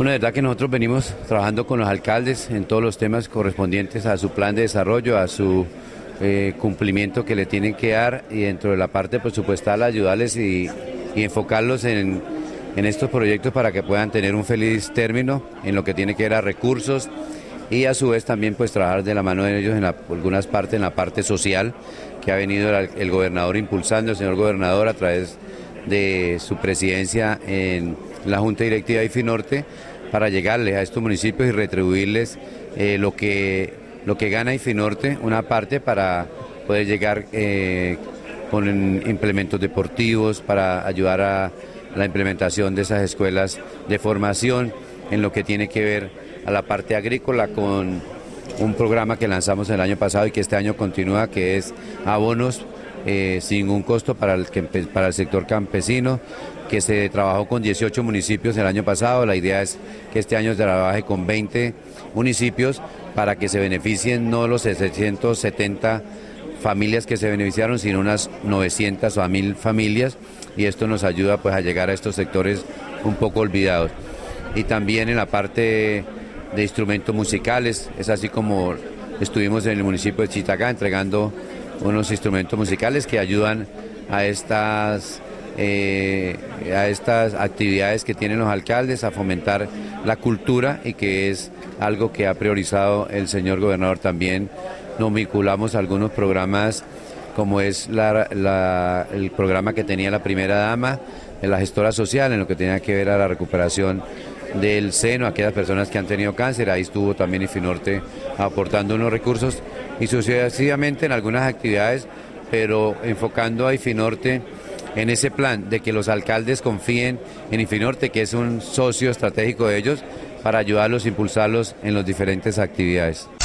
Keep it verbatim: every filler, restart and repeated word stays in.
Bueno, de verdad que nosotros venimos trabajando con los alcaldes en todos los temas correspondientes a su plan de desarrollo, a su eh, cumplimiento que le tienen que dar, y dentro de la parte presupuestal ayudarles y, y enfocarlos en, en estos proyectos para que puedan tener un feliz término en lo que tiene que ver a recursos, y a su vez también pues trabajar de la mano de ellos en la, algunas partes, en la parte social que ha venido el, el gobernador impulsando, el señor gobernador, a través de su presidencia en la Junta Directiva de IFINORTE, para llegarles a estos municipios y retribuirles eh, lo que, lo que gana IFINORTE, una parte para poder llegar eh, con implementos deportivos, para ayudar a la implementación de esas escuelas de formación en lo que tiene que ver a la parte agrícola, con un programa que lanzamos el año pasado y que este año continúa, que es abonos eh, sin ningún costo para el, para el sector campesino, que se trabajó con dieciocho municipios el año pasado. La idea es que este año se trabaje con veinte municipios para que se beneficien no los setecientos setenta familias que se beneficiaron, sino unas novecientas o a mil familias, y esto nos ayuda pues a llegar a estos sectores un poco olvidados. Y también en la parte de instrumentos musicales, es así como estuvimos en el municipio de Chitacá entregando unos instrumentos musicales que ayudan a estas Eh, a estas actividades que tienen los alcaldes, a fomentar la cultura, y que es algo que ha priorizado el señor gobernador. También nos vinculamos a algunos programas, como es la, la, el programa que tenía la primera dama, la gestora social, en lo que tenía que ver a la recuperación del seno, a aquellas personas que han tenido cáncer. Ahí estuvo también IFINORTE aportando unos recursos, y sucesivamente en algunas actividades, pero enfocando a IFINORTE en ese plan de que los alcaldes confíen en IFINORTE, que es un socio estratégico de ellos, para ayudarlos e impulsarlos en las diferentes actividades.